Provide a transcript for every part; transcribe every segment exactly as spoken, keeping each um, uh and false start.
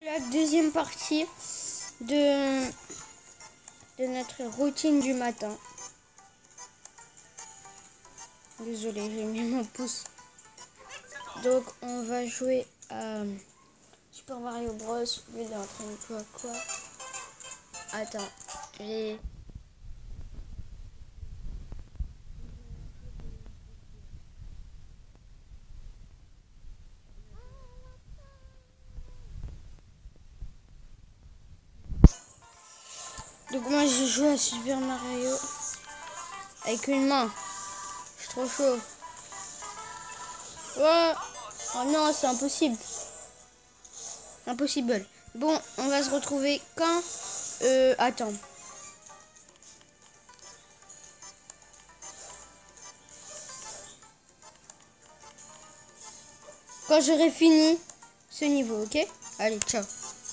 La deuxième partie de, de notre routine du matin. Désolée, j'ai mis mon pouce. Donc on va jouer à Super Mario Bros. Lui il est en train de jouer à quoi? Attends, j'ai... Donc moi je joue à Super Mario avec une main. Je suis trop chaud. Oh, oh non, c'est impossible. Impossible. Bon, on va se retrouver quand... Euh, attends. Quand j'aurai fini ce niveau, ok? Allez, ciao.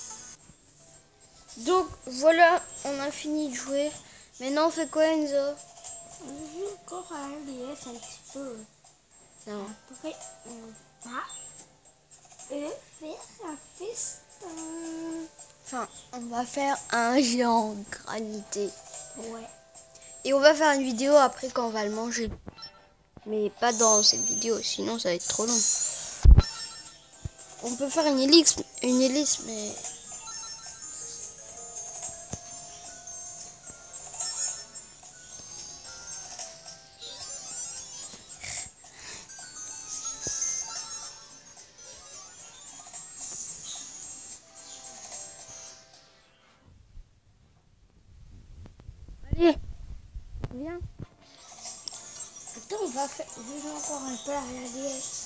Donc, voilà, on a fini de jouer. Maintenant, on fait quoi, Enzo? On joue encore à R D S un petit peu. Non. Après, on va euh, faire un festin. Enfin, on va faire un géant granité. Ouais. Et on va faire une vidéo après quand on va le manger. Mais pas dans cette vidéo, sinon ça va être trop long. On peut faire une ellipse, une ellipse, mais... Allez, viens. Attends, on va faire déjà encore un peu à R D S.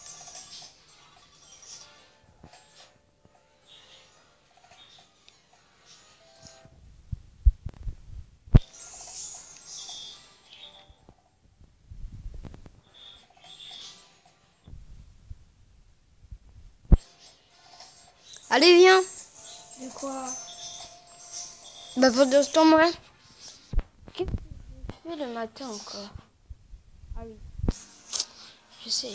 Allez, viens. De quoi? Bah pendant ce temps, moi... Qu'est-ce que je fais le matin encore? Ah oui. Je sais.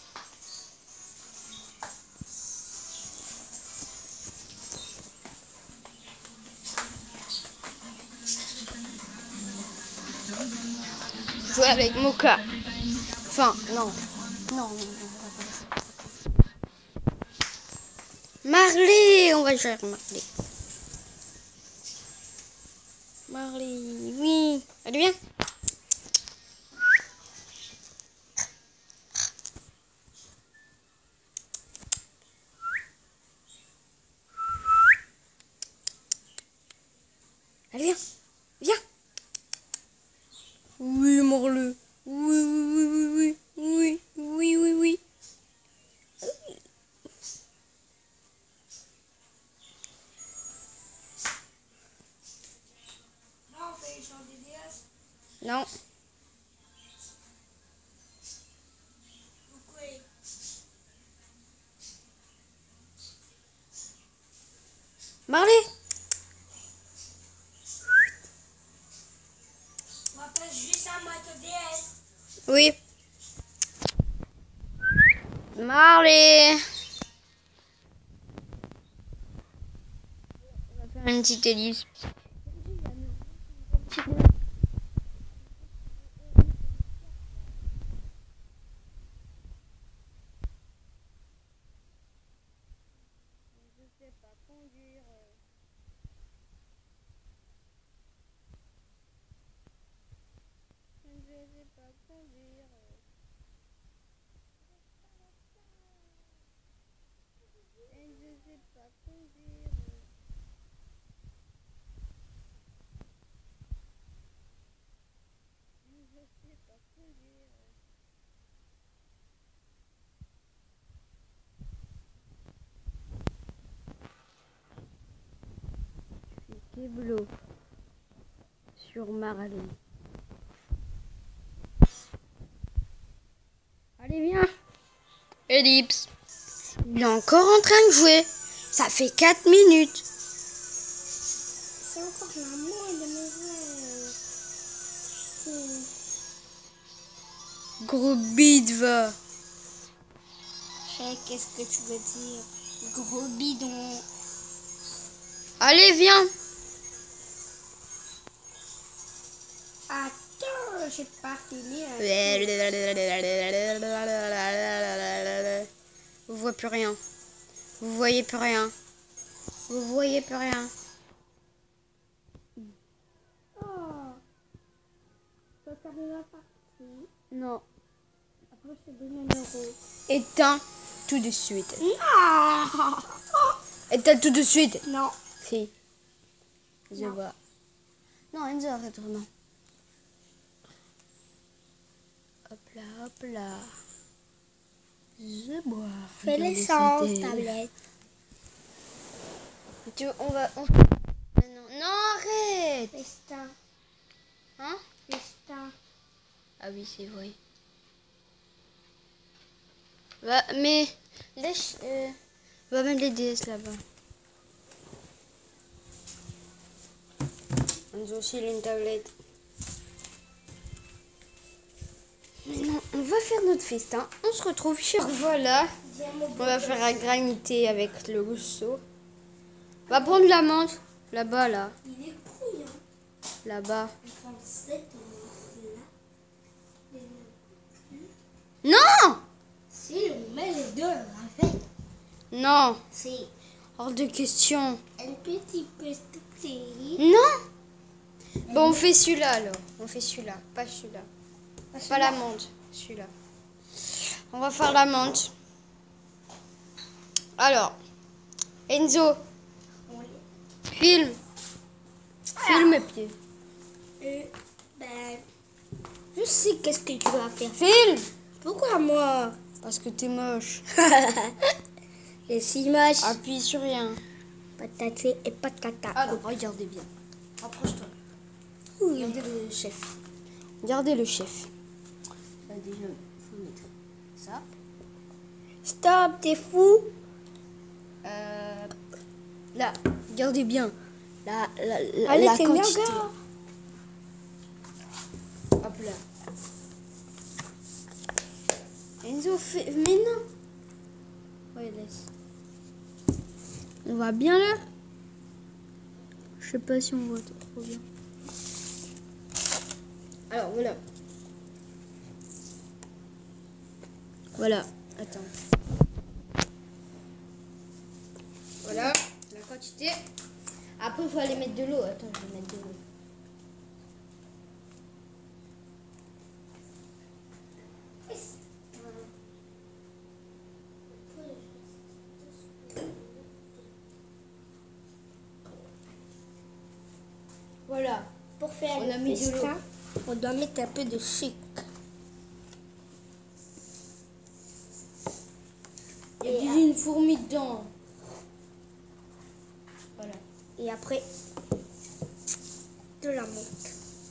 Jouer avec Moka. Enfin, non. Non, non, non. Marley, on va jouer avec Marley. Marley, oui. Allez, viens. Allez, viens. Viens. Oui, Marley. Oui, oui, oui, oui, oui. Oui, oui, oui, oui. Là, on fait les gens D D S. Non. Pourquoi? Marley. On va pas juste un mode D S. Oui. Marley. On va faire une petite ellipse. Je sais pas conduire. Je sais pas conduire. Et je sais pas conduire. Je sais pas conduire. Keblo sur Marley. Allez, viens. Ellipse. Il est encore en train de jouer. Ça fait quatre minutes. C'est encore la mode de mes rêves. Gros bide, va. Hey, qu'est-ce que tu veux dire? Gros bidon. Allez, viens. Attends, j'ai pas fini. hein. Vous voyez plus rien. Vous voyez plus rien. Vous voyez plus rien. Oh. Ça t'arrive à partir. Non. Après, je te donne un euro. Éteins tout de suite. Non. Éteins tout de suite. Non. Si. Je Non. vois. Non, Enzo, arrête vraiment. Hop là, hop là. Je bois. Fais Regarde l'essence, cette tablette. Tu, on va... On... Non, non, arrête. Festin. Hein? Festin. Ah oui, c'est vrai. Va, mais... Laisse... Euh, va mettre les D S là-bas. On a aussi une tablette. Maintenant, on va faire notre festin. On se retrouve chez... Voilà. On va faire un granité avec le gusto. On va prendre la menthe. Là-bas, là. Il est brouillant. Là-bas. trente-sept, Non! si on met les deux avec. Non. Si. Hors de question. Un petit peu de plaisir. Non. Bon, on fait celui-là, alors. On fait celui-là. Pas celui-là. Pas la menthe. Celui-là. On va faire la menthe. Alors. Enzo. Filme. Filme mes pieds. Euh, ben, je sais qu'est-ce que tu vas faire. Filme. Pourquoi moi? Parce que t'es moche. Les six moches. Appuie sur rien. Patate et patata. Alors, regardez bien. Rapproche-toi. Oui. Regardez le chef. Regardez le chef. Là, déjà, faut mettre ça. Stop, t'es fou? Euh, là, regardez bien. La, la, la, Allez, la t'es bien, quantité. gars. Hop là. Enzo, fait... mais non. Ouais, laisse. On va bien là? Je sais pas si on voit trop bien. Alors voilà. Voilà. Attends. Voilà la quantité. Après, il faut aller mettre de l'eau. Attends, je vais mettre de l'eau. Voilà. Pour faire On le a mis de festin, l'eau. on doit mettre un peu de sucre. Il y a Et déjà une fourmi dedans. Voilà. Et après, de la menthe.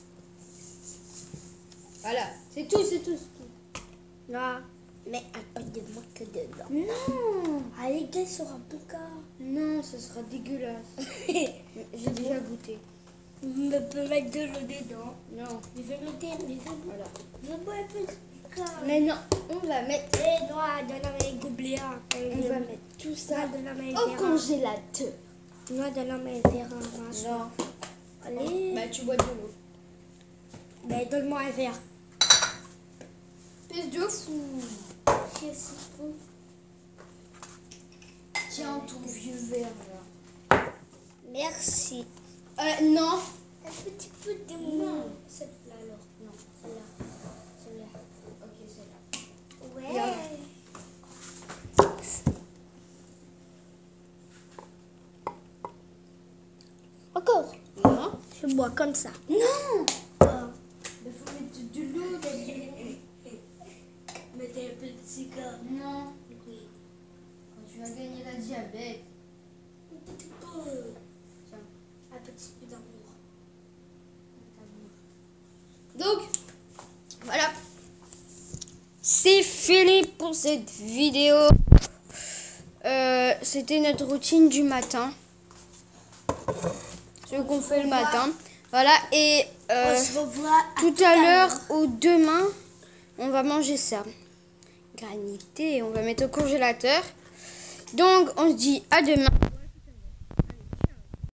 Voilà. C'est tout, c'est tout, c'est tout. Là, mets un peu de menthe dedans. Non. Allez, gars, sur un peu cas. Non, ce sera dégueulasse. J'ai déjà goûté. On peut mettre de l'eau dedans. Non. Je vais mettre, mais je Voilà. je bois un peu de cas. Mais non, on va mettre... Eh, noix, donne-moi un gobelet. On va mettre tout ça donne-moi un au verre. congélateur. Noix, donne-moi un verre. hein, Non. Allez. Bah, tu bois de l'eau. Ben, donne-moi un verre. Pèse de fou. Je suis fou. Tiens ton vieux verre là. Merci. Euh, non. Un petit peu de Non. mou. Celle-là alors. Non, celle-là. Celle-là. Ok, c'est là. Ouais. Regarde. Encore. Non. Je bois comme ça. Non. Oh. Il faut mettre de l'eau. Mettez un peu de sucre. Non. Oui. Quand tu vas gagner la diabète. Un petit peu. Tiens. Un petit peu d'amour. Donc, voilà. C'est fini pour cette vidéo. Euh, C'était notre routine du matin. Ce qu'on fait le matin. Voilà. Et euh, On se revoit à tout à l'heure ou demain, on va manger ça. Granité. On va mettre au congélateur. Donc, on se dit à demain.